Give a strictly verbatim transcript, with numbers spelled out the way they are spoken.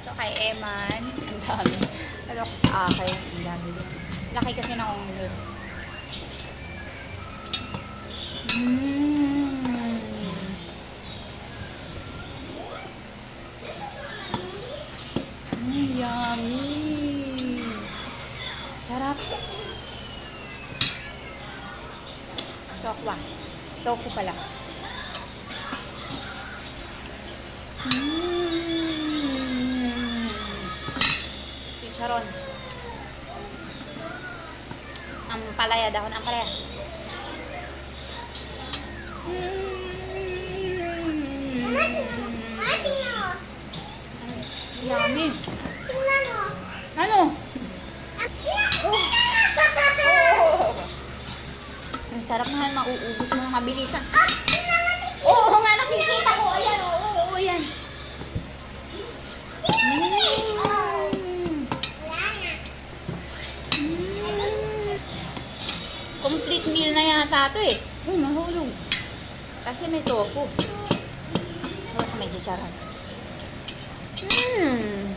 Ito kay Eman. Ang dami. Ito ko sa akin. Ang dami din. Laki kasi ng onglet. Mmm. Mmm, yummy. Sarap. Tokwa. Tofu pala. Mmm. Chicharon. Ang palaya, dahon ang palaya. Mmm. Yummy. Ano? Oh. Oh. Ang sarap naman, mauubos mo ng mabilisan. Oo, oh, nga nakikita ko. Ayan, oo, oo, oo, yan. Mm. Mm. Complete meal na yata ito eh. Oh, nahulog. Kasi may tofu. Tapos may chicharon. Mmm.